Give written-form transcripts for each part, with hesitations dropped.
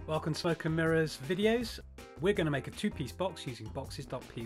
Welcome to Smoke and Mirrors videos. We're going to make a two-piece box using boxes.py.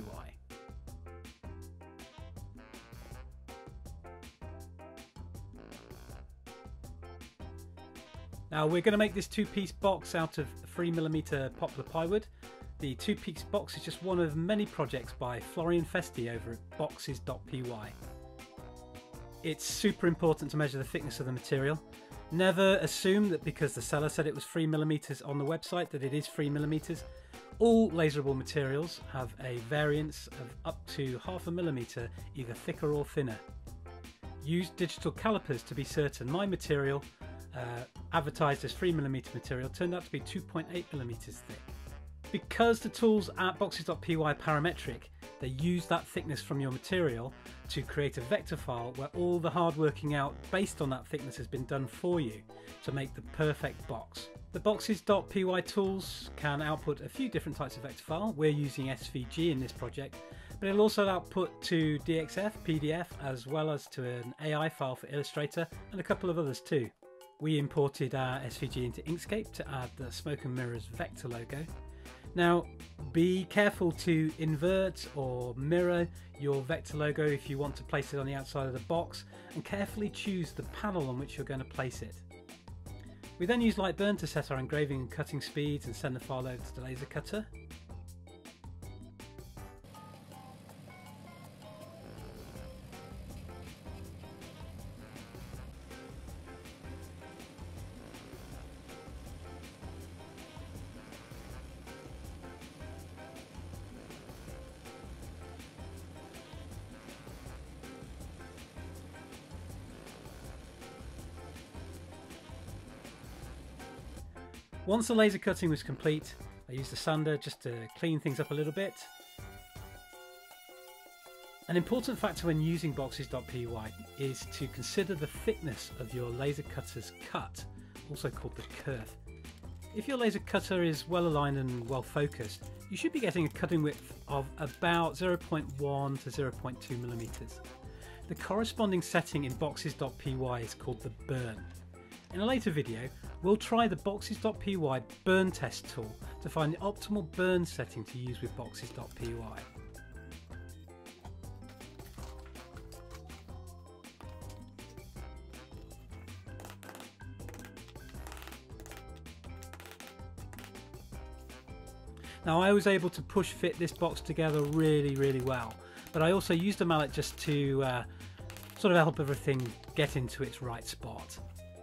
Now we're going to make this two-piece box out of 3mm Poplar Plywood. The two-piece box is just one of many projects by Florian Festi over at boxes.py. It's super important to measure the thickness of the material. Never assume that because the seller said it was 3mm on the website that it is 3mm. All laserable materials have a variance of up to 0.5 millimeter, either thicker or thinner. Use digital calipers to be certain. My material, advertised as 3mm material, turned out to be 2.8mm thick. Because the tools at boxes.py are parametric, they use that thickness from your material to create a vector file where all the hard working out based on that thickness has been done for you to make the perfect box. The boxes.py tools can output a few different types of vector file. We're using SVG in this project, but it'll also output to DXF, PDF, as well as to an AI file for Illustrator and a couple of others too. We imported our SVG into Inkscape to add the Smoke and Mirrors vector logo. Now, be careful to invert or mirror your vector logo if you want to place it on the outside of the box, and carefully choose the panel on which you're going to place it. We then use Lightburn to set our engraving and cutting speeds and send the file over to the laser cutter. Once the laser cutting was complete, I used a sander just to clean things up a little bit. An important factor when using boxes.py is to consider the thickness of your laser cutter's cut, also called the kerf. If your laser cutter is well aligned and well focused, you should be getting a cutting width of about 0.1 to 0.2 millimeters. The corresponding setting in boxes.py is called the burn. In a later video, we'll try the boxes.py burn test tool to find the optimal burn setting to use with boxes.py. Now, I was able to push fit this box together really well, but I also used a mallet just to sort of help everything get into its right spot.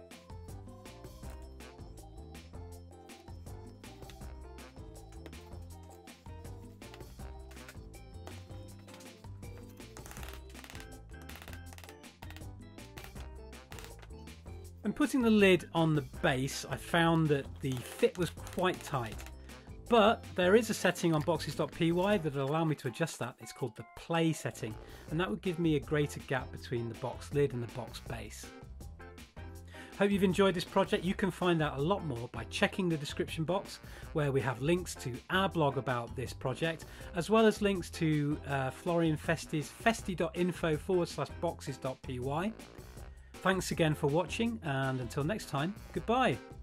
When putting the lid on the base, I found that the fit was quite tight, but there is a setting on boxes.py that will allow me to adjust that. It's called the play setting, and that would give me a greater gap between the box lid and the box base. Hope you've enjoyed this project. You can find out a lot more by checking the description box, where we have links to our blog about this project, as well as links to Florian Festi's festi.info/boxes.py. Thanks again for watching, and until next time, goodbye.